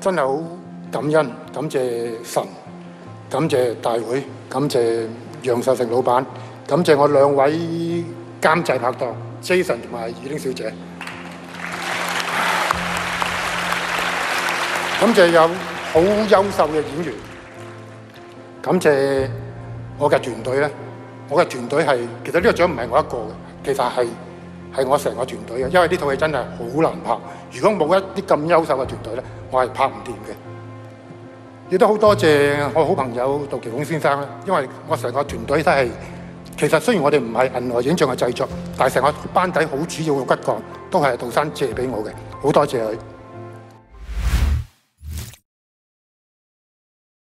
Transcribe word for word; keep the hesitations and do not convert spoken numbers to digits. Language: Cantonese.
真係好感恩，感謝神，感謝大會，感謝楊受成老闆，感謝我兩位監製拍檔 Jason 同埋二玲小姐，感謝有好優秀嘅演員，感謝我嘅團隊咧。我嘅團隊係其實呢個獎唔係我一個嘅，其實係係我成個團隊嘅，因為呢套戲真係好難拍。如果冇一啲咁優秀嘅團隊咧，我係拍唔掂嘅。亦都好多謝我好朋友杜琪峰先生啦，因為我成個團隊都係其實雖然我哋唔係銀河影像嘅製作，但係成個班底好主要嘅骨幹都係杜生借俾我嘅，好多謝佢。